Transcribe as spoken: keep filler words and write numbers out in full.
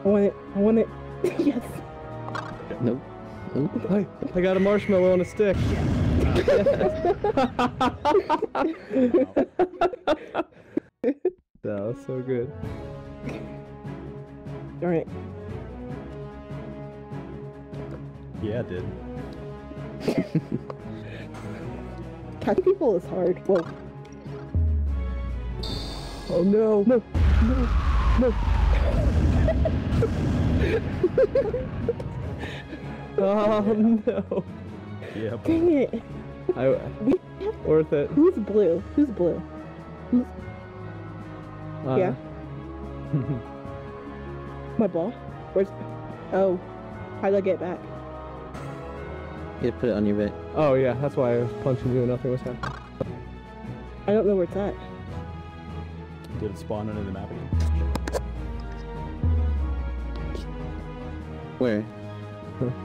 I want it. I want it. Yes. Nope. Nope. Hey, I got a marshmallow on a stick. That was so good. Alright. Yeah, it did. Catching people is hard. Whoa. Oh no! No! No! No! Oh no! Yep. Dang it! I, We worth it. Who's blue? Who's blue? Who's... Uh, Yeah. My ball? Where's... Oh. How did I get it back? You put it on your bit. Oh yeah, that's why I was punching you and nothing was happening. I don't know where it's at. Did it spawn under the map again? Where?